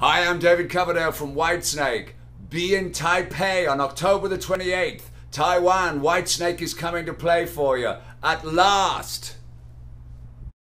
Hi, I'm David Coverdale from Whitesnake. Be in Taipei on October the 28th. Taiwan, Whitesnake is coming to play for you. At last!